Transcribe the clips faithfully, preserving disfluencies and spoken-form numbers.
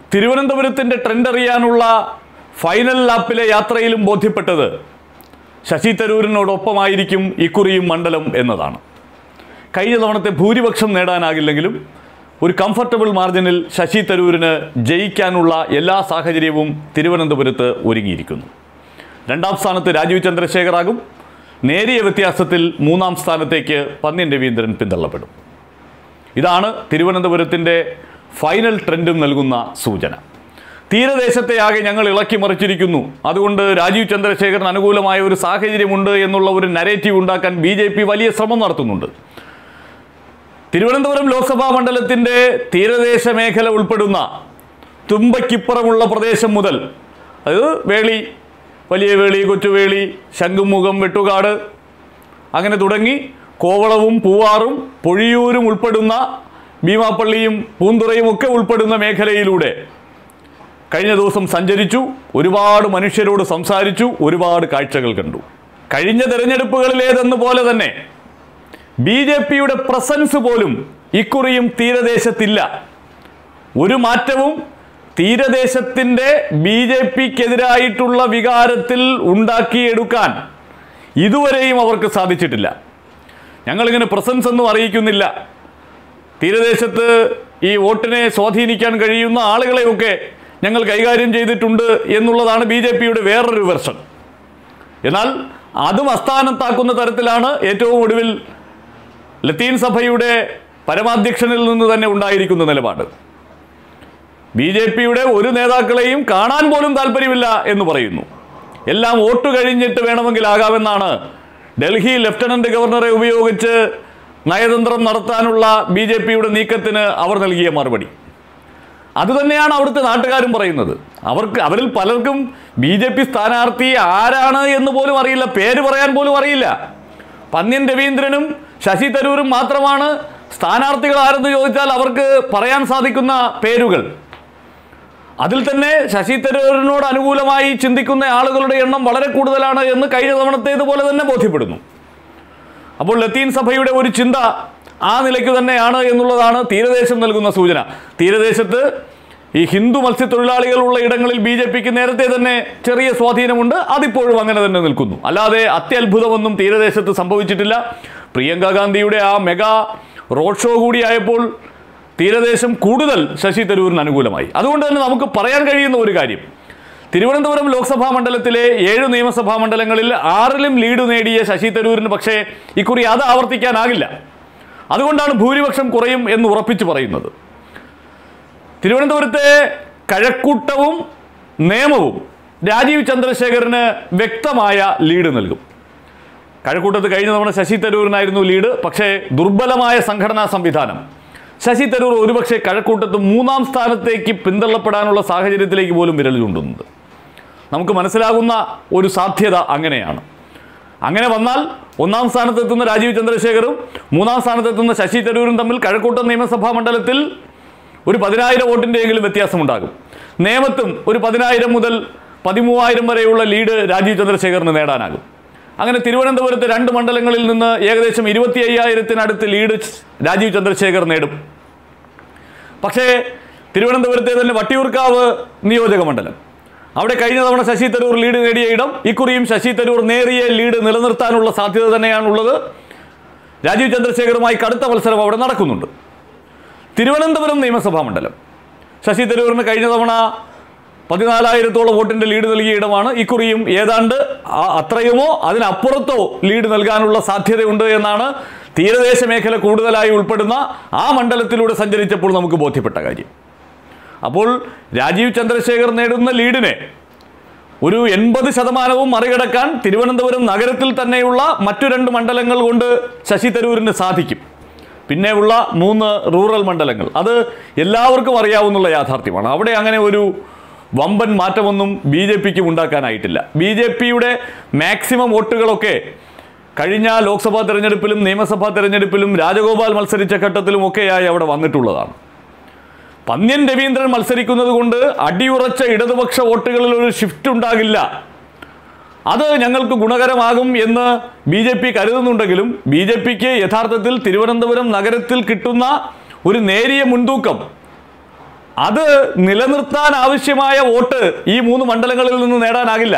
തിരുവനന്തപുരത്തിൻ്റെ trend അറിയാനുള്ള final ലാപ്പിലെ യാത്രയിലും ബോധ്യപ്പെട്ടത് ശശി തരൂരിനോടൊപ്പമായിരിക്കും ഇക്കുറിയും മണ്ഡലം എന്നതാണ്. കഴിഞ്ഞ തവണത്തെ ഭൂരിപക്ഷം നേടാനാകില്ലെങ്കിലും ഒരു കംഫർട്ടബിൾ മാർജിനിൽ ശശി തരൂരിന് ജയിക്കാനുള്ള എല്ലാ സാഹചര്യവും തിരുവനന്തപുരത്ത് ഒരുങ്ങിയിരിക്കുന്നു. രണ്ടാം സ്ഥാനത്ത് രാജീവ് ചന്ദ്രശേഖറാകും. നേരിയ വ്യത്യാസത്തിൽ മൂന്നാം സ്ഥാനത്തേക്ക് പന്ന്യൻ രവീന്ദ്രൻ പിന്തള്ളപ്പെടും. ഇതാണ് തിരുവനന്തപുരത്തിൻ്റെ ഫൈനൽ ട്രെൻഡും നൽകുന്ന സൂചന. തീരദേശത്തെ ആകെ ഞങ്ങൾ ഇളക്കി മറിച്ചിരിക്കുന്നു, അതുകൊണ്ട് രാജീവ് ചന്ദ്രശേഖറിന് അനുകൂലമായ ഒരു സാഹചര്യമുണ്ട് എന്നുള്ള ഒരു നരേറ്റീവ് ഉണ്ടാക്കാൻ ബി ജെ പി വലിയ ശ്രമം നടത്തുന്നുണ്ട്. തിരുവനന്തപുരം ലോക്സഭാ മണ്ഡലത്തിൻ്റെ തീരദേശ മേഖല ഉൾപ്പെടുന്ന തുമ്പയ്ക്കിപ്പുറമുള്ള പ്രദേശം മുതൽ, അത് വേളി, വലിയ വേളി, കൊച്ചുവേളി, ശംഖുമുഖം, വെട്ടുകാട്, അങ്ങനെ തുടങ്ങി കോവളവും പൂവാറും പൊഴിയൂരും ഉൾപ്പെടുന്ന ഭീമാപ്പള്ളിയും പൂന്തുറയും ഒക്കെ ഉൾപ്പെടുന്ന മേഖലയിലൂടെ കഴിഞ്ഞ ദിവസം സഞ്ചരിച്ചു. ഒരുപാട് മനുഷ്യരോട് സംസാരിച്ചു, ഒരുപാട് കാഴ്ചകൾ കണ്ടു. കഴിഞ്ഞ തെരഞ്ഞെടുപ്പുകളിലേതെന്ന പോലെ തന്നെ ബി ജെ പിയുടെ പ്രസൻസ് പോലും ഇക്കുറിയും തീരദേശത്തില്ല. ഒരു മാറ്റവും തീരദേശത്തിൻ്റെ ബി ജെ പിക്കെതിരായിട്ടുള്ള വികാരത്തിൽ ഉണ്ടാക്കിയെടുക്കാൻ ഇതുവരെയും അവർക്ക് സാധിച്ചിട്ടില്ല. ഞങ്ങളിങ്ങനെ പ്രസൻസ് ഒന്നും അറിയിക്കുന്നില്ല, തീരദേശത്ത് ഈ വോട്ടിനെ സ്വാധീനിക്കാൻ കഴിയുന്ന ആളുകളെയൊക്കെ ഞങ്ങൾ കൈകാര്യം ചെയ്തിട്ടുണ്ട് എന്നുള്ളതാണ് ബി ജെ പിയുടെ വേറൊരു വെർഷൻ. എന്നാൽ അതും അസ്ഥാനത്താക്കുന്ന തരത്തിലാണ് ഏറ്റവും ഒടുവിൽ ലത്തീൻ സഭയുടെ പരമാധ്യക്ഷനിൽ നിന്ന് തന്നെ ഉണ്ടായിരിക്കുന്ന നിലപാട്. ബി ജെ പിയുടെ ഒരു നേതാക്കളെയും കാണാൻ പോലും താല്പര്യമില്ല എന്ന് പറയുന്നു. എല്ലാം വോട്ട് കഴിഞ്ഞിട്ട് വേണമെങ്കിൽ ആകാമെന്നാണ് ഡൽഹി ലഫ്റ്റനന്റ് ഗവർണറെ ഉപയോഗിച്ച് നയതന്ത്രം നടത്താനുള്ള ബി ജെ പിയുടെ നീക്കത്തിന് അവർ നൽകിയ മറുപടി. അതുതന്നെയാണ് അവിടുത്തെ നാട്ടുകാരും പറയുന്നത്. അവർക്ക് അവരിൽ പലർക്കും ബി ജെ പി സ്ഥാനാർത്ഥി ആരാണ് എന്ന് പോലും അറിയില്ല, പേര് പറയാൻ പോലും അറിയില്ല. പന്ന്യൻ രവീന്ദ്രനും ശശി തരൂരും മാത്രമാണ് സ്ഥാനാർത്ഥികൾ ആരെന്ന് ചോദിച്ചാൽ അവർക്ക് പറയാൻ സാധിക്കുന്ന പേരുകൾ. അതിൽ തന്നെ ശശി തരൂരിനോട് അനുകൂലമായി ചിന്തിക്കുന്ന ആളുകളുടെ എണ്ണം വളരെ കൂടുതലാണ് എന്ന് കഴിഞ്ഞ തവണത്തേതുപോലെ തന്നെ ബോധ്യപ്പെടുന്നു. അപ്പോൾ ലത്തീൻ സഭയുടെ ഒരു ചിന്ത ആ നിലയ്ക്ക് തന്നെയാണ് എന്നുള്ളതാണ് തീരദേശം നൽകുന്ന സൂചന. തീരദേശത്ത് ഈ ഹിന്ദു മത്സ്യത്തൊഴിലാളികളുള്ള ഇടങ്ങളിൽ ബി ജെ പിക്ക് നേരത്തെ തന്നെ ചെറിയ സ്വാധീനമുണ്ട്, അതിപ്പോഴും അങ്ങനെ തന്നെ നിൽക്കുന്നു. അല്ലാതെ അത്യത്ഭുതമൊന്നും തീരദേശത്ത് സംഭവിച്ചിട്ടില്ല. പ്രിയങ്ക ഗാന്ധിയുടെ ആ മെഗാ റോഡ് ഷോ കൂടിയായപ്പോൾ തീരദേശം കൂടുതൽ ശശി തരൂരിന് അനുകൂലമായി. അതുകൊണ്ട് തന്നെ നമുക്ക് പറയാൻ കഴിയുന്ന ഒരു കാര്യം, തിരുവനന്തപുരം ലോക്സഭാ മണ്ഡലത്തിലെ ഏഴ് നിയമസഭാ മണ്ഡലങ്ങളിൽ ആറിലും ലീഡ് നേടിയ ശശി തരൂരിന് പക്ഷേ ഇക്കുറി അത് ആവർത്തിക്കാനാകില്ല. അതുകൊണ്ടാണ് ഭൂരിപക്ഷം കുറയും എന്ന് ഉറപ്പിച്ച് പറയുന്നത്. തിരുവനന്തപുരത്തെ കഴക്കൂട്ടവും നിയമവും രാജീവ് ചന്ദ്രശേഖറിന് വ്യക്തമായ ലീഡ് നൽകും. കഴക്കൂട്ടത്ത് കഴിഞ്ഞ തവണ ശശി തരൂരിനായിരുന്നു ലീഡ്, പക്ഷേ ദുർബലമായ സംഘടനാ സംവിധാനം ശശി തരൂർ ഒരുപക്ഷെ കഴക്കൂട്ടത്ത് മൂന്നാം സ്ഥാനത്തേക്ക് പിന്തള്ളപ്പെടാനുള്ള സാഹചര്യത്തിലേക്ക് പോലും വിരൽ ചൂണ്ടുന്നുണ്ട്. നമുക്ക് മനസ്സിലാകുന്ന ഒരു സാധ്യത അങ്ങനെയാണ്. അങ്ങനെ വന്നാൽ ഒന്നാം സ്ഥാനത്തെത്തുന്ന രാജീവ് ചന്ദ്രശേഖറും മൂന്നാം സ്ഥാനത്തെത്തുന്ന ശശി തരൂരും തമ്മിൽ കഴക്കൂട്ടം നിയമസഭാ മണ്ഡലത്തിൽ ഒരു പതിനായിരം വോട്ടിൻ്റെയെങ്കിലും വ്യത്യാസമുണ്ടാകും. നേമത്തും ഒരു പതിനായിരം മുതൽ പതിമൂവായിരം വരെയുള്ള ലീഡ് രാജീവ് ചന്ദ്രശേഖറിന് നേടാനാകും. അങ്ങനെ തിരുവനന്തപുരത്തെ രണ്ട് മണ്ഡലങ്ങളിൽ നിന്ന് ഏകദേശം ഇരുപത്തി അയ്യായിരത്തിനടുത്ത് ലീഡ് രാജീവ് ചന്ദ്രശേഖർ നേടും. പക്ഷേ തിരുവനന്തപുരത്തെ തന്നെ വട്ടിയൂർക്കാവ് നിയോജക മണ്ഡലം, അവിടെ കഴിഞ്ഞ തവണ ശശി തരൂർ ലീഡ് നേടിയ ഇടം, ഇക്കുറിയും ശശി തരൂർ നേരിയ ലീഡ് നിലനിർത്താനുള്ള സാധ്യത തന്നെയാണുള്ളത്. രാജീവ് ചന്ദ്രശേഖറുമായി കടുത്ത മത്സരം അവിടെ നടക്കുന്നുണ്ട്. തിരുവനന്തപുരം നിയമസഭാ മണ്ഡലം ശശി തരൂരിന് കഴിഞ്ഞ തവണ പതിനാലായിരത്തോളം വോട്ടിൻ്റെ ലീഡ് നൽകിയ ഇടമാണ്. ഇക്കുറിയും ഏതാണ്ട് അത്രയുമോ അതിനപ്പുറത്തോ ലീഡ് നൽകാനുള്ള സാധ്യതയുണ്ട് എന്നാണ് തീരദേശ മേഖല കൂടുതലായി ഉൾപ്പെടുന്ന ആ മണ്ഡലത്തിലൂടെ സഞ്ചരിച്ചപ്പോൾ നമുക്ക് ബോധ്യപ്പെട്ട കാര്യം. അപ്പോൾ രാജീവ് ചന്ദ്രശേഖർ നേടുന്ന ലീഡിനെ ഒരു എൺപത് ശതമാനവും മറികടക്കാൻ തിരുവനന്തപുരം നഗരത്തിൽ തന്നെയുള്ള മറ്റു രണ്ട് മണ്ഡലങ്ങൾ കൊണ്ട് ശശി തരൂരിന് സാധിക്കും. പിന്നെയുള്ള മൂന്ന് റൂറൽ മണ്ഡലങ്ങൾ, അത് എല്ലാവർക്കും അറിയാവുന്ന യാഥാർത്ഥ്യമാണ്. അവിടെ അങ്ങനെ ഒരു വമ്പൻ മാറ്റമൊന്നും ബി ജെ പിക്കും ഉണ്ടാക്കാനായിട്ടില്ല. ബി ജെ പിയുടെ മാക്സിമം വോട്ടുകളൊക്കെ കഴിഞ്ഞ ലോക്സഭാ തെരഞ്ഞെടുപ്പിലും നിയമസഭാ തെരഞ്ഞെടുപ്പിലും രാജഗോപാൽ മത്സരിച്ച ഘട്ടത്തിലും ഒക്കെയായി അവിടെ വന്നിട്ടുള്ളതാണ്. പന്ന്യൻ രവീന്ദ്രൻ മത്സരിക്കുന്നത് കൊണ്ട് അടിയുറച്ച ഇടതുപക്ഷ വോട്ടുകളിൽ ഒരു ഷിഫ്റ്റ് ഉണ്ടാകില്ല. അത് ഞങ്ങൾക്ക് ഗുണകരമാകും എന്ന് ബി ജെ പി കരുതുന്നുണ്ടെങ്കിലും ബി ജെ പിക്ക് യഥാർത്ഥത്തിൽ തിരുവനന്തപുരം നഗരത്തിൽ കിട്ടുന്ന ഒരു നേരിയ മുൻതൂക്കം അത് നിലനിർത്താൻ ആവശ്യമായ വോട്ട് ഈ മൂന്ന് മണ്ഡലങ്ങളിൽ നിന്ന് നേടാനാകില്ല.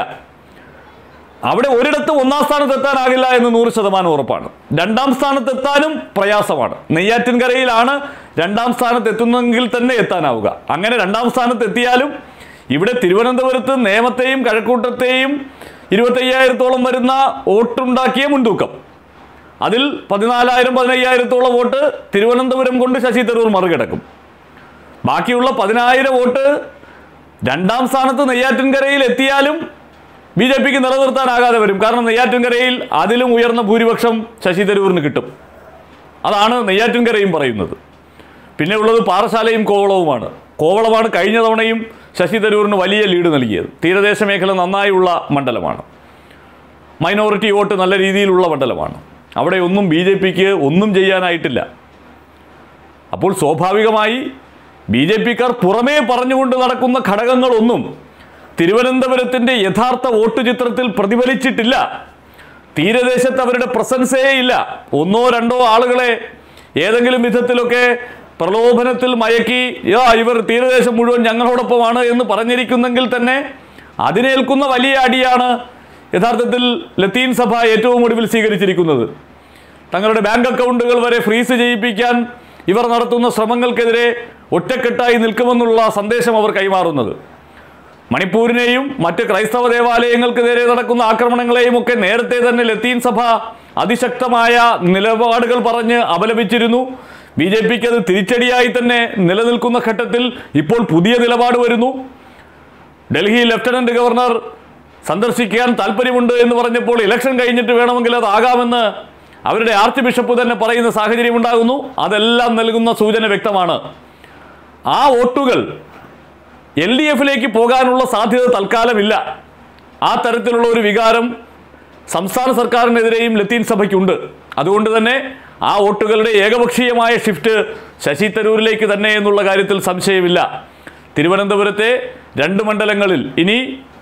അവിടെ ഒരിടത്തും ഒന്നാം സ്ഥാനത്ത് എത്താനാകില്ല എന്ന് നൂറ് ശതമാനം ഉറപ്പാണ്. രണ്ടാം സ്ഥാനത്തെത്താനും പ്രയാസമാണ്. നെയ്യാറ്റിൻകരയിലാണ് രണ്ടാം സ്ഥാനത്ത് എത്തുന്നെങ്കിൽ തന്നെ എത്താനാവുക. അങ്ങനെ രണ്ടാം സ്ഥാനത്ത് എത്തിയാലും ഇവിടെ തിരുവനന്തപുരത്ത് നേമത്തെയും കഴക്കൂട്ടത്തെയും ഇരുപത്തയ്യായിരത്തോളം വരുന്ന വോട്ടുണ്ടാക്കിയ മുൻതൂക്കം, അതിൽ പതിനാലായിരം പതിനയ്യായിരത്തോളം വോട്ട് തിരുവനന്തപുരം കൊണ്ട് ശശി തരൂർ മറികടക്കും. ബാക്കിയുള്ള പതിനായിരം വോട്ട് രണ്ടാം സ്ഥാനത്ത് നെയ്യാറ്റിൻകരയിൽ എത്തിയാലും ബി ജെ പിക്ക് നിലനിർത്താനാകാതെ വരും. കാരണം നെയ്യാറ്റിൻകരയിൽ അതിലും ഉയർന്ന ഭൂരിപക്ഷം ശശി തരൂരിന് കിട്ടും. അതാണ് നെയ്യാറ്റിൻകരയും പറയുന്നത്. പിന്നെ ഉള്ളത് പാറശാലയും കോവളവുമാണ്. കോവളമാണ് കഴിഞ്ഞ തവണയും ശശി തരൂരിന് വലിയ ലീഡ് നൽകിയത്. തീരദേശ മേഖല നന്നായുള്ള മണ്ഡലമാണ്. മൈനോറിറ്റി വോട്ട് നല്ല രീതിയിലുള്ള മണ്ഡലമാണ്. അവിടെ ഒന്നും ബി ജെ പിക്ക് ഒന്നും ചെയ്യാനായിട്ടില്ല. അപ്പോൾ സ്വാഭാവികമായി ബി ജെ പിക്കാർ പുറമേ പറഞ്ഞുകൊണ്ട് നടക്കുന്ന ഘടകങ്ങളൊന്നും തിരുവനന്തപുരത്തിൻ്റെ യഥാർത്ഥ വോട്ട് ചിത്രത്തിൽ പ്രതിഫലിച്ചിട്ടില്ല. തീരദേശത്ത് അവരുടെ പ്രസൻസേ ഇല്ല. ഒന്നോ രണ്ടോ ആളുകളെ ഏതെങ്കിലും വിധത്തിലൊക്കെ പ്രലോഭനത്തിൽ മയക്കി യാ ഇവർ തീരദേശം മുഴുവൻ ഞങ്ങളോടൊപ്പമാണ് എന്ന് പറഞ്ഞിരിക്കുന്നെങ്കിൽ തന്നെ അതിനേൽക്കുന്ന വലിയ അടിയാണ് യഥാർത്ഥത്തിൽ ലത്തീൻ സഭ ഏറ്റവും ഒടുവിൽ സ്വീകരിച്ചിരിക്കുന്നത്. തങ്ങളുടെ ബാങ്ക് അക്കൗണ്ടുകൾ വരെ ഫ്രീസ് ചെയ്യിപ്പിക്കാൻ ഇവർ നടത്തുന്ന ശ്രമങ്ങൾക്കെതിരെ ഒറ്റക്കെട്ടായി നിൽക്കുമെന്നുള്ള സന്ദേശം അവർ കൈമാറുന്നത്. മണിപ്പൂരിനെയും മറ്റ് ക്രൈസ്തവ ദേവാലയങ്ങൾക്ക് നേരെ നടക്കുന്ന ആക്രമണങ്ങളെയും ഒക്കെ നേരത്തെ തന്നെ ലത്തീൻ സഭ അതിശക്തമായ നിലപാടുകൾ പറഞ്ഞ് അപലപിച്ചിരുന്നു. ബി ജെ പിക്ക് അത് തിരിച്ചടിയായി തന്നെ നിലനിൽക്കുന്ന ഘട്ടത്തിൽ ഇപ്പോൾ പുതിയ നിലപാട് വരുന്നു. ഡൽഹി ലഫ്റ്റനന്റ് ഗവർണർ സന്ദർശിക്കാൻ താല്പര്യമുണ്ട് എന്ന് പറഞ്ഞപ്പോൾ ഇലക്ഷൻ കഴിഞ്ഞിട്ട് വേണമെങ്കിൽ അതാകാമെന്ന് അവരുടെ ആർച്ച് ബിഷപ്പ് തന്നെ പറയുന്ന സാഹചര്യം ഉണ്ടാകുന്നു. അതെല്ലാം നൽകുന്ന സൂചന വ്യക്തമാണ്. ആ വോട്ടുകൾ എൽ ഡി എഫിലേക്ക് പോകാനുള്ള സാധ്യത തൽക്കാലമില്ല. ആ തരത്തിലുള്ള ഒരു വികാരം സംസ്ഥാന സർക്കാരിനെതിരെയും ലത്തീൻ സഭയ്ക്കുണ്ട്. അതുകൊണ്ട് തന്നെ ആ വോട്ടുകളുടെ ഏകപക്ഷീയമായ ഷിഫ്റ്റ് ശശി തരൂരിലേക്ക് തന്നെ എന്നുള്ള കാര്യത്തിൽ സംശയമില്ല. തിരുവനന്തപുരത്തെ രണ്ട് മണ്ഡലങ്ങളിൽ ഇനി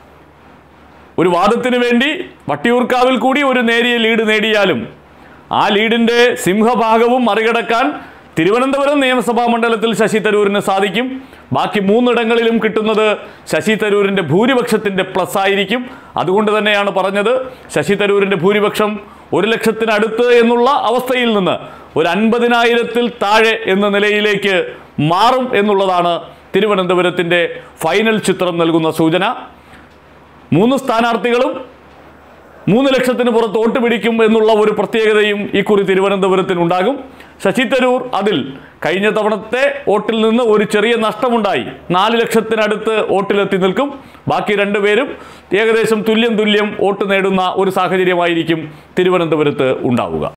ഒരു വാദത്തിന് വേണ്ടി വട്ടിയൂർക്കാവിൽ കൂടി ഒരു നേരിയ ലീഡ് നേടിയാലും ആ ലീഡിൻ്റെ സിംഹഭാഗവും മറികടക്കാൻ തിരുവനന്തപുരം നിയമസഭാ മണ്ഡലത്തിൽ ശശി തരൂരിന് സാധിക്കും. ബാക്കി മൂന്നിടങ്ങളിലും കിട്ടുന്നത് ശശി തരൂരിൻ്റെ ഭൂരിപക്ഷത്തിൻ്റെ പ്ലസ് ആയിരിക്കും. അതുകൊണ്ട് തന്നെയാണ് പറഞ്ഞത് ശശി തരൂരിൻ്റെ ഭൂരിപക്ഷം ഒരു ലക്ഷത്തിനടുത്ത് എന്നുള്ള അവസ്ഥയിൽ നിന്ന് ഒരു അൻപതിനായിരത്തിൽ താഴെ എന്ന നിലയിലേക്ക് മാറും എന്നുള്ളതാണ് തിരുവനന്തപുരത്തിൻ്റെ ഫൈനൽ ചിത്രം നൽകുന്ന സൂചന. മൂന്ന് സ്ഥാനാർത്ഥികളും മൂന്ന് ലക്ഷത്തിന് പുറത്ത് വോട്ട് പിടിക്കും എന്നുള്ള ഒരു പ്രത്യേകതയും ഇക്കുറി തിരുവനന്തപുരത്തിനുണ്ടാകും. ശശി തരൂർ അതിൽ കഴിഞ്ഞ തവണത്തെ വോട്ടിൽ നിന്ന് ഒരു ചെറിയ നഷ്ടമുണ്ടായി നാല് ലക്ഷത്തിനടുത്ത് വോട്ടിലെത്തി നിൽക്കും. ബാക്കി രണ്ടുപേരും ഏകദേശം തുല്യം തുല്യം വോട്ട് നേടുന്ന ഒരു സാഹചര്യമായിരിക്കും തിരുവനന്തപുരത്ത് ഉണ്ടാവുക.